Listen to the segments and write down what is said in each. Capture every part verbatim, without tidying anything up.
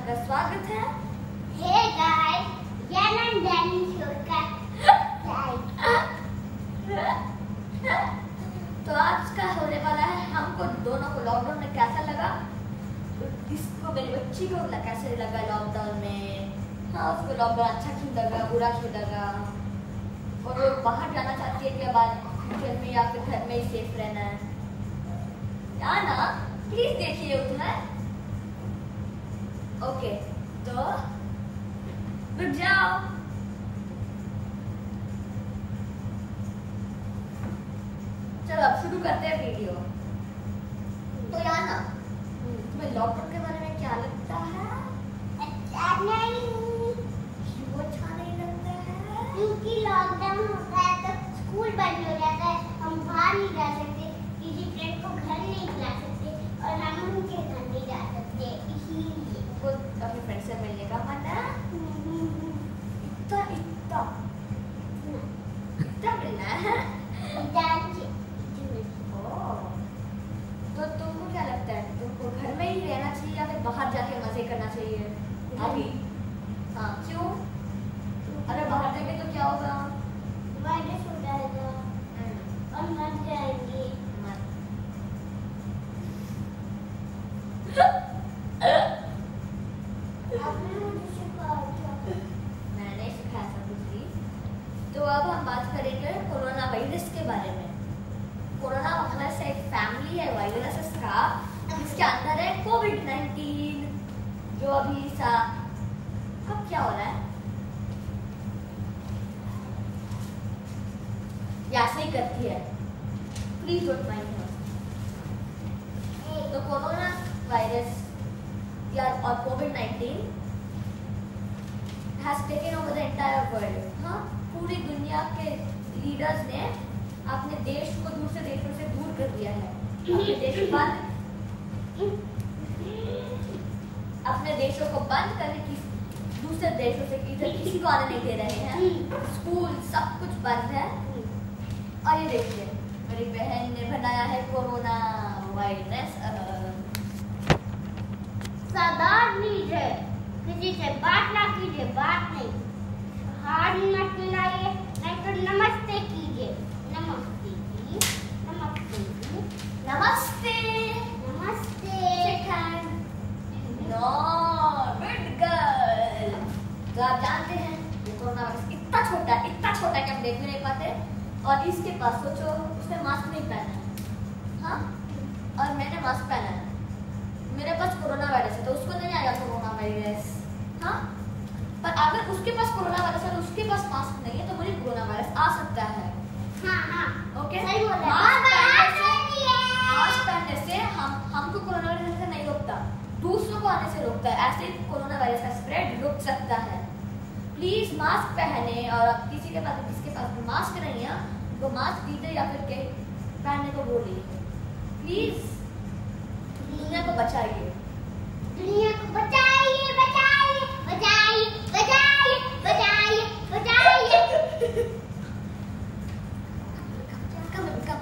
आपका स्वागत है। हे गाइस, ये नंदनी शो का तो आज का होने वाला है हमको दोनों को लॉकडाउन में कैसा लगा, इसको मेरी बच्ची को कैसे लगा लॉकडाउन में। हाँ, उसको लॉकडाउन अच्छा क्यों लगा, बुरा क्यों लगा, और वो बाहर जाना चाहती है कि बाद घर में या फिर घर में ही सेफ रहना है। या ना प्लीज देखिए उतना। ओके तो रुक जाओ। चलो अब शुरू करते हैं वीडियो। तो यार ना तुम्हें लॉकडाउन के बारे में क्या लगता है? अच्छा नहीं, क्यों अच्छा नहीं लगता है? क्योंकि लॉकडाउन होता है तो स्कूल बंद हो जाता है, हम बाहर नहीं जा सकते, किसी फ्रेंड को घर नहीं बुला सकते और हम उनके घर नहीं जा सकते, इसीलिए वो अपने फ्रेंड से मिलने का मन है। इतना इतना इतना मिलना है। तो तुमको क्या लगता है, तुमको घर में ही रहना चाहिए या फिर बाहर जाके मजे करना चाहिए अभी? हाँ, क्यों? अगर बाहर जाएंगे तो क्या होगा? वायरस हो जाएगा और मर जाएंगे। आपने मुझे सिखाया था। मैंने सिखाया सब कुछ भी। तो अब हम बात करेंगे कोरोना वायरस के बारे में। कोरोना वायरस एक फैमिली है वायरस का, जिसके अंदर है कोविड नाइनटीन, जो अभी सा अब क्या हो रहा है, ये ऐसे ही करती है, प्लीज डोंट माइंड। तो कोरोना वायरस या और COVID nineteen has taken over the entire world. हाँ, पूरी दुनिया के लीडर्स ने अपने देश को दूसरे देशों से दूर कर दिया है। अपने देश बंद अपने देशों को बंद करने की दूसरे देशों से किसी को आने नहीं दे रहे हैं। स्कूल सब कुछ बंद है। और ये देखिए मेरी बहन ने बनाया है कोरोना वायरस। सावधान लीजिए, किसी से बात ना कीजिए, बात नहीं, हाथ न मिलाइए, नहीं तो नमस्ते कीजिए। नमस्ते जी, नमस्ते जी, नमस्ते नमस्ते। No good girl. तो आप जानते हैं ये कोरोना वायरस इतना छोटा है, इतना छोटा है कि हम देख भी नहीं पाते। और इसके पास सोचो, उसने मास्क नहीं पहना है। हाँ, और मैंने मास्क पहना है। मेरे पास कोरोना वायरस है तो उसको नहीं आएगा कोरोना वायरस। हाँ, पर अगर उसके पास कोरोना वायरस है और उसके पास मास्क नहीं है तो मुझे कोरोना वायरस आ सकता है। हाँ हाँ, ओके, सही बोल रहे हैं। मास्क पहनने से हाँ, मास्क पहनने से हम हमको कोरोना वायरस से नहीं रोकता, दूसरों को आने से रोकता है। ऐसे कोरोना वायरस का स्प्रेड रुक सकता है। प्लीज मास्क पहने, और अब किसी के पास किसके पास मास्क नहीं है तो मास्क दीजिए या फिर के पहनने को बोलिए। प्लीज दुनिया को बचाइए, दुनिया को बचाइए, बचाइए, बचाइए, बचाइए, बचाइए, बचाइए। कम कम।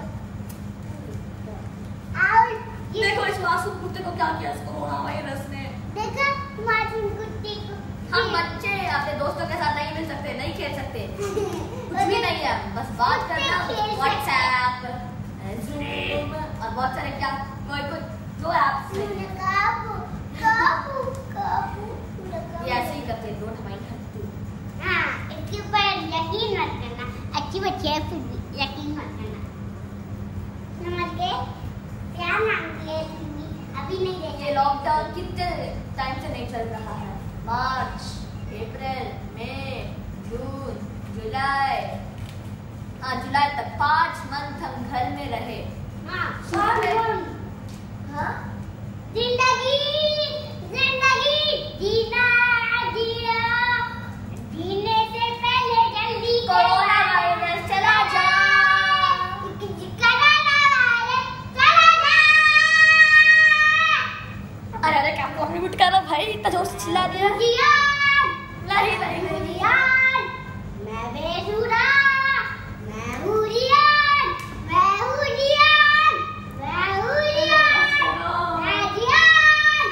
और ये देखो इस मासूम कुत्ते को क्या किया इस कोरोना वायरस ने। देखो मासूम कुत्ते को। हम बच्चे अपने दोस्तों के साथ नहीं मिल सकते, नहीं खेल सकते, कुछ भी नहीं है, बस बात करना व्हाट्सएप, जूम और बहुत सारे क्या कोई कोई जो ऐप्स हैं काबू, काबू, काबू, ये ऐसे ही करते हैं। डोंट माइंड हट्टू। हाँ, इसके ऊपर यकीन मत करना, अच्छी बच्ची है फिर भी यकीन मत करना, समझ गए? क्या नाम ले अभी नहीं ये देखा। लॉकडाउन कितने टाइम से नहीं चल रहा है? मार्च, अप्रैल, मई, जून, जुलाई, हाँ जुलाई तक पाँच मंथ हम घर में रहे। हाँ, और हाँ, जिंदगी, जिंदगी जीना, जिया, जीने से पहले जल्दी कोरोना वायरस चला जा, कोरोना वायरस चला जा। अरे अरे क्या आपको म्यूट करो भाई, इतना जोर से चिल्ला दिया। जियान, नहीं नहीं नहीं जियान, मैं बेसुरा, मैं हूँ जियान, मैं हूँ जियान, मैं हूँ जियान, मैं जियान।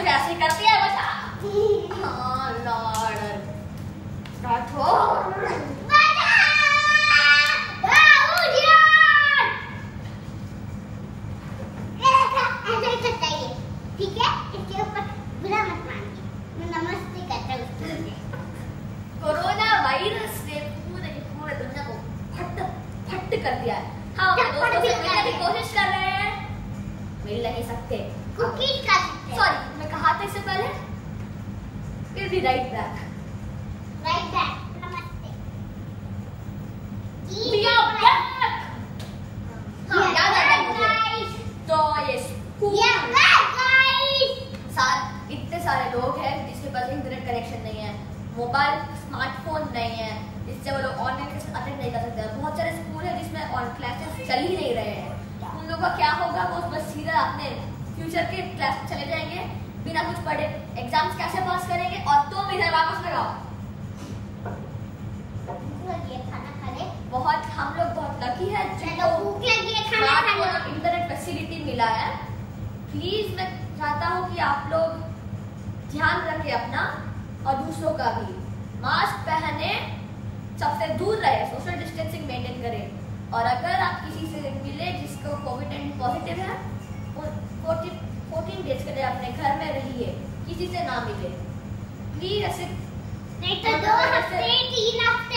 मुझे ऐसे ही करती है बच्चा। हाँ लॉर्ड स्टार्ट हो। ठीक है, इसके ऊपर बुरा मत मानिए, मैं नमस्ते कहता हूँ उसके। कोरोना वायरस ने पूरे की पूरे दुनिया को फट फट कर दिया है। हाँ, अपने दोस्तों से मिलने की कोशिश कर रहे हैं, मिल नहीं सकते। कुकीज खा सकते हैं। सॉरी, मैं कहा था इससे पहले। We'll be right back. Right back. नमस्ते। We are back. हाँ, याद आ गया मुझे। तो ये स्कूल साथ इतने सारे लोग हैं जिसके पास इंटरनेट कनेक्शन नहीं है, मोबाइल स्मार्टफोन नहीं है, जिससे वो लोग ऑनलाइन क्लासेस अटेंड नहीं कर सकते। बहुत सारे स्कूल है जिसमें ऑन क्लासेस चल ही नहीं रहे हैं। उन लोगों का क्या होगा? वो बस सीधा अपने फ्यूचर के क्लास में चले जाएंगे बिना कुछ पढ़े। एग्जाम्स कैसे पास करेंगे? और तुम इधर वापस लगाओ। ये खाना खा ले। बहुत हम लोग बहुत लकी है जिनको भूख लगी है, खाना खा लो। इंटरनेट फैसिलिटी मिला है। प्लीज मैं चाहता हूँ कि आप लोग ध्यान रखें अपना और दूसरों का भी। मास्क पहने, सबसे दूर रहे, सोशल डिस्टेंसिंग मेंटेन करें। और अगर आप किसी से मिले जिसको कोविड नाइनटीन पॉजिटिव है, फोर्टीन डेज के लिए अपने घर में रहिए, किसी से ना मिले प्लीज। ऐसे नहीं तो दो हफ्ते तीन हफ्ते